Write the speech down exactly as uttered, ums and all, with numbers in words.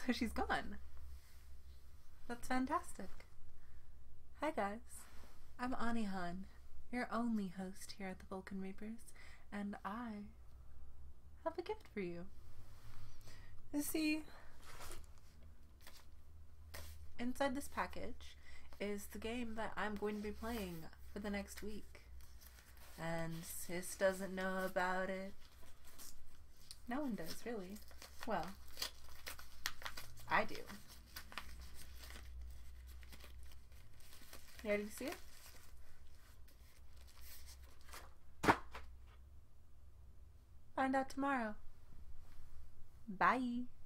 So she's gone. That's fantastic. Hi guys, I'm Anihan, your only host here at the Vulcan Reapers, and I have a gift for you. You see, inside this package is the game that I'm going to be playing for the next week. And Sis doesn't know about it. No one does, really. Well, I do. You ready to see it? Find out tomorrow. Bye.